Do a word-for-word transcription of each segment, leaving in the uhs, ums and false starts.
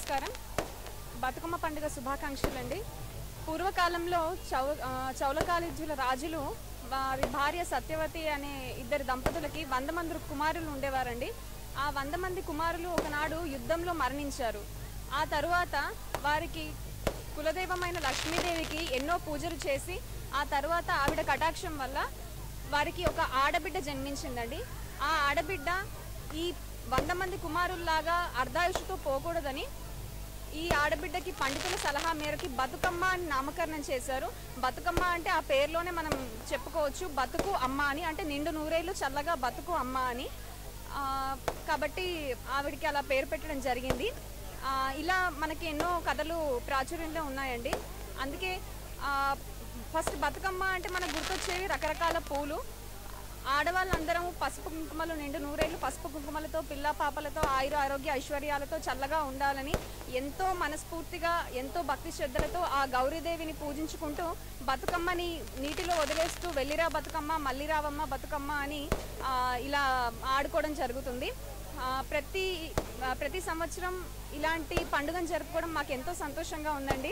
నమస్కారం. బతుకమ్మ పండుగ శుభాకాంక్షలండి. పూర్వకాలంలో చౌ చౌలకాళిజ్యుల రాజులు వారి భార్య సత్యవతి అనే ఇద్దరు దంపతులకి వంద మంది కుమారులు ఉండేవారండి. ఆ వంద మంది కుమారులు ఒకనాడు యుద్ధంలో మరణించారు. ఆ తరువాత వారికి కులదైవమైన లక్ష్మీదేవికి ఎన్నో పూజలు చేసి ఆ తర్వాత ఆవిడ కటాక్షం వల్ల వారికి ఒక ఆడబిడ్డ జన్మించిందండి. ఆ ఆడబిడ్డ ఈ వంద మంది కుమారుల్లాగా అర్ధాయుషుతో పోకూడదని ఈ ఆడబిడ్డకి పండితుల సలహా మేరకి బతుకమ్మ అని నామకరణం చేశారు. బతుకమ్మ అంటే ఆ పేరులోనే మనం చెప్పుకోవచ్చు, బతుకు అమ్మ అని, అంటే నిండు నూరేళ్ళు చల్లగా బతుకు అమ్మ అని. కాబట్టి ఆవిడికి అలా పేరు పెట్టడం జరిగింది. ఇలా మనకి ఎన్నో కథలు ప్రాచుర్యంలో ఉన్నాయండి. అందుకే ఫస్ట్ బతుకమ్మ అంటే మనకు గుర్తొచ్చేవి రకరకాల పూలు. ఆడవాళ్ళందరం పసుపు కుంకుమలు, నిండు నూరేళ్ళు పసుపు కుంకుమలతో, పిల్ల పాపలతో, ఆయుర ఆరోగ్య ఐశ్వర్యాలతో చల్లగా ఉండాలని ఎంతో మనస్ఫూర్తిగా, ఎంతో భక్తి శ్రద్ధలతో ఆ గౌరీదేవిని పూజించుకుంటూ బతుకమ్మని నీటిలో వదిలేస్తూ వెళ్ళిరా బతుకమ్మ, మళ్ళీ రావమ్మ బతుకమ్మ అని ఇలా ఆడుకోవడం జరుగుతుంది. ప్రతి ప్రతి సంవత్సరం ఇలాంటి పండుగను జరుపుకోవడం మాకు ఎంతో సంతోషంగా ఉందండి.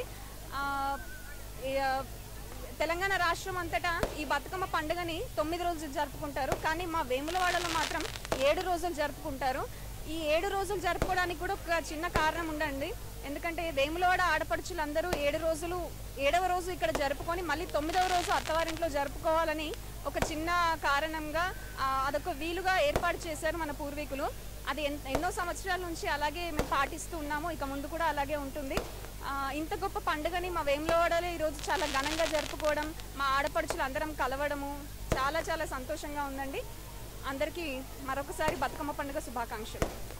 తెలంగాణ రాష్ట్రం అంతటా ఈ బతుకమ్మ పండుగని తొమ్మిది రోజులు జరుపుకుంటారు, కానీ మా వేములవాడలో మాత్రం ఏడు రోజులు జరుపుకుంటారు. ఈ ఏడు రోజులు జరుపుకోవడానికి కూడా ఒక చిన్న కారణం ఉండండి. ఎందుకంటే వేములవాడ ఆడపడుచులందరూ ఏడు రోజులు ఏడవ రోజు ఇక్కడ జరుపుకొని మళ్ళీ తొమ్మిదవ రోజు అత్తవారింట్లో జరుపుకోవాలని ఒక చిన్న కారణంగా అదొక వీలుగా ఏర్పాటు చేశారు మన పూర్వీకులు. అది ఎన్నో సంవత్సరాల నుంచి అలాగే మేము పాటిస్తూ ఉన్నాము, ఇక ముందు కూడా అలాగే ఉంటుంది. ఇంత గొప్ప పండుగని మా వేములవాడలో ఈరోజు చాలా ఘనంగా జరుపుకోవడం, మా ఆడపడుచులు అందరం కలవడము చాలా చాలా సంతోషంగా ఉందండి. అందరికీ మరొకసారి బతుకమ్మ పండుగ శుభాకాంక్షలు.